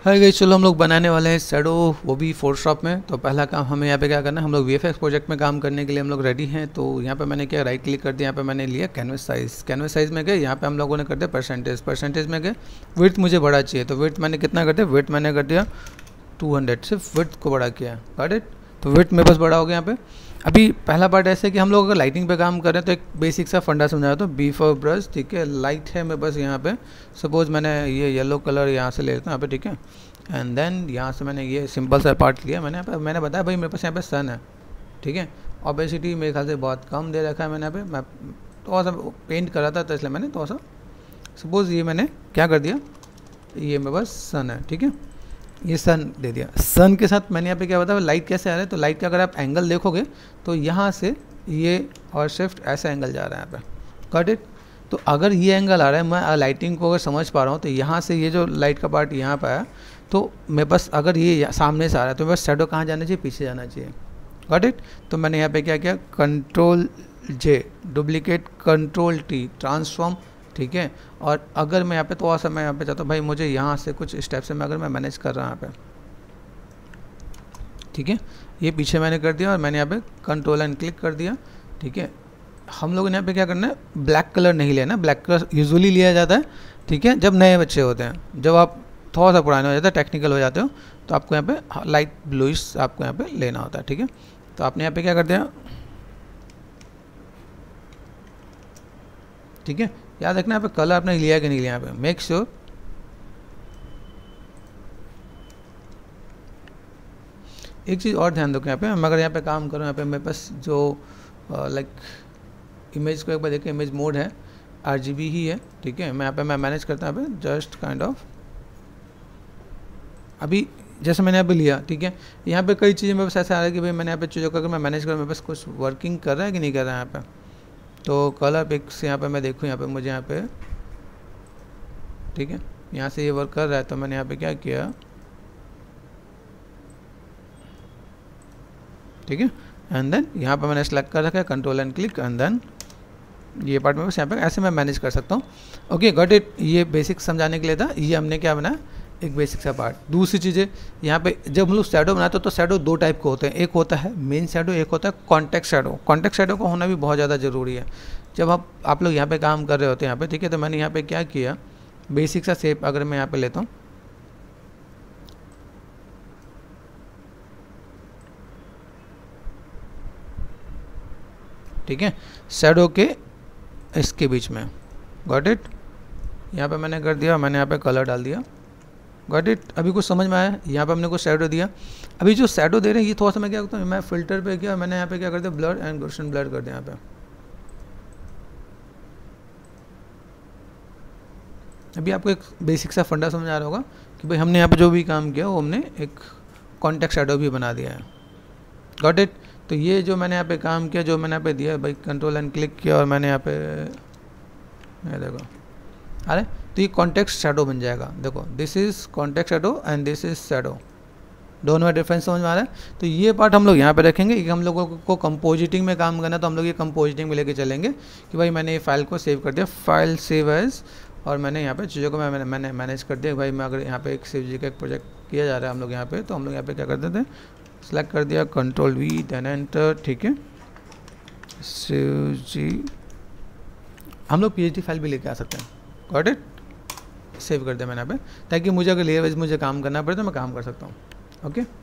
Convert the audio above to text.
Hi guys, चलो हम लोग बनाने वाले हैं शैडो, वो भी फोटोशॉप में। तो पहला काम हमें यहाँ पे क्या करना है, हम लोग वीएफएक्स प्रोजेक्ट में काम करने के लिए हम लोग रेडी हैं। तो यहाँ पे मैंने क्या राइट क्लिक कर दिया, यहाँ पे मैंने लिया कैनवस साइज़ में गए, यहाँ पे हम लोगों ने कर दिया परसेंटेज में गए। विड्थ मुझे बड़ा चाहिए, तो विड्थ मैंने कितना कर दिया, विड्थ मैंने कर दिया 200, सिर्फ विड्थ को बड़ा किया, गॉट इट। तो विड्थ मेरे पास बड़ा हो गया यहाँ पे। अभी पहला पार्ट ऐसे कि हम लोग अगर लाइटिंग पे काम कर रहे हैं तो एक बेसिक सा फंडा समझाया। तो बी फॉर ब्रश, ठीक है, लाइट है मेरे पास यहाँ पे। सपोज मैंने ये येलो कलर यहाँ से ले लेता हूँ यहाँ पे, ठीक है। एंड देन यहाँ से मैंने ये सिंपल सा पार्ट लिया। मैंने यहाँ पे मैंने बताया भाई मेरे पास यहाँ पे सन है, ठीक है। ऑब्वियसली मेरे ख्याल से बहुत कम दे रखा है मैंने यहाँ पे। मैं थोड़ा सा पेंट कर रहा था तो इसलिए मैंने थोड़ा सा, सपोज ये मैंने क्या कर दिया, ये मेरे पास सन है, ठीक है, ये सन दे दिया। सन के साथ मैंने यहाँ पे क्या बताया, लाइट कैसे आ रहा है। तो लाइट का अगर आप एंगल देखोगे तो यहाँ से ये और शिफ्ट ऐसा एंगल जा रहा है यहाँ पे, गॉट इट। तो अगर ये एंगल आ रहा है, मैं लाइटिंग को अगर समझ पा रहा हूँ, तो यहाँ से ये जो लाइट का पार्ट यहाँ पे आया, तो मेरे पास अगर ये सामने से आ रहा है तो मेरे पास शैडो कहाँ जाना चाहिए, पीछे जाना चाहिए, गॉट इट। तो मैंने यहाँ पे क्या किया, control J duplicate, control T transform, ठीक है। और अगर मैं यहाँ पे थोड़ा सा मैं यहाँ पे चाहता हूँ भाई मुझे यहाँ से कुछ स्टेप से मैं अगर मैं मैनेज कर रहा हूँ यहाँ पे, ठीक है, ये पीछे मैंने कर दिया और मैंने यहाँ पे कंट्रोल एंड क्लिक कर दिया, ठीक है। हम लोगों ने यहाँ पे क्या करना है, ब्लैक कलर नहीं लेना। ब्लैक कलर यूजुअली लिया जाता है, ठीक है, जब नए बच्चे होते हैं। जब आप थोड़ा सा पुराने हो जाते हैं, टेक्निकल हो जाते हो, तो आपको यहाँ पे लाइट ब्लूइश आपको यहाँ पे लेना होता है, ठीक है। तो आपने यहाँ पे क्या कर दिया, ठीक है। याद रखना यहाँ पे कलर आपने लिया कि नहीं लिया, यहाँ पे मेक श्योर। एक चीज़ और ध्यान दो कि यहाँ पे मैं अगर यहाँ पे काम करूँ, यहाँ पे मेरे पास जो लाइक इमेज को एक बार देखिए, इमेज मोड है RGB ही है, ठीक है। मैं यहाँ पे मैं मैनेज करता हूँ यहाँ पे जस्ट काइंड ऑफ। अभी जैसे मैंने यहाँ पे लिया, ठीक है, यहाँ पे कई चीज़ें मेरे पास ऐसा आ रहा है कि भाई मैंने यहाँ पे चीज़ों को अगर मैं मैनेज करूँ, मेरे पास कुछ वर्किंग कर रहा है कि नहीं कर रहा है यहाँ पे। तो कलर पिक्स यहाँ पे मैं देखूँ, यहाँ पे मुझे यहाँ पे, ठीक है, यहाँ से ये वर्क कर रहा है। तो मैंने यहाँ पे क्या किया, ठीक है, एंड देन यहाँ पे मैंने सेलेक्ट कर रखा है, control and click, and then ये पार्ट में बस यहाँ पे ऐसे मैं मैनेज कर सकता हूँ। Okay, got it. ये बेसिक समझाने के लिए था, ये हमने क्या बनाया, एक बेसिक सा पार्ट। दूसरी चीज़ें यहाँ पे जब हम लोग शैडो बनाते हैं तो शैडो दो टाइप के होते हैं, एक होता है मेन शैडो, एक होता है कॉन्टेक्स्ट शैडो। कॉन्टेक्स्ट शैडो का होना भी बहुत ज़्यादा ज़रूरी है जब आप लोग यहाँ पे काम कर रहे होते हैं यहाँ पे, ठीक है। तो मैंने यहाँ पे क्या किया, बेसिक सा शेप अगर मैं यहाँ पे लेता हूँ, ठीक है, शैडो के इसके बीच में, गॉट इट। यहाँ पे मैंने कर दिया, मैंने यहाँ पे कलर डाल दिया, गॉट इट। अभी कुछ समझ में आया, यहाँ पे हमने कुछ शैडो दिया। अभी जो शैडो दे रहे हैं ये थोड़ा सा मैं क्या करता हूँ, मैं फिल्टर पे किया, मैंने यहाँ पे क्या कर दिया, ब्लर एंड गॉसियन ब्लर कर दिया यहाँ पे। अभी आपको एक बेसिक सा फंडा समझ आ रहा होगा कि भाई हमने यहाँ पे जो भी काम किया वो हमने एक कॉन्टेक्स्ट शैडो भी बना दिया है, गॉट इट। तो ये जो मैंने यहाँ पे काम किया, जो मैंने यहाँ पे दिया भाई, कंट्रोल एंड क्लिक किया और मैंने यहाँ पे, ये देखो, अरे तो ये कॉन्टेक्स्ट शैडो बन जाएगा। देखो, this is context shadow and this is shadow, दोनों में डिफरेंस समझ में आ रहा है। तो ये पार्ट हम लोग यहाँ पे रखेंगे कि हम लोगों को कंपोजिटिंग में काम करना है, तो हम लोग ये कंपोजिटिंग में लेके चलेंगे कि भाई मैंने ये फाइल को सेव कर दिया, फाइल सेव एज, और मैंने यहाँ पे चीज़ों को मैंने मैनेज कर दिया। भाई मैं अगर यहाँ पे एक शिव जी का एक प्रोजेक्ट किया जा रहा है हम लोग यहाँ पे, तो हम लोग यहाँ पे क्या करते थे, सेलेक्ट कर दिया, कंट्रोल V देन एंटर, ठीक है। शिव जी हम लोग PNG फाइल भी लेके आ सकते हैं, गॉट इट। सेव कर दिया मैंने यहाँ पे, ताकि मुझे अगर लेयर वाइज मुझे काम करना पड़े तो मैं काम कर सकता हूँ, ओके।